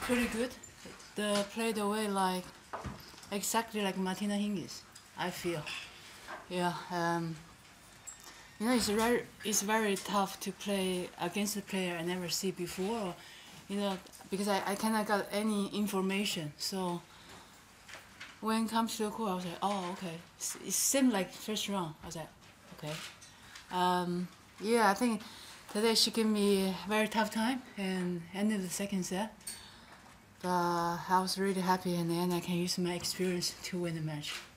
pretty good. Play the way like exactly like Martina Hingis, I feel. Yeah. You know, it's very tough to play against a player I never see before. You know, because I cannot got any information. So when it comes to the court, I was like, oh, okay. It seemed like first round. I was like, okay. Yeah, I think today she gave me a very tough time and ended the second set. But I was really happy in the end I can use my experience to win the match.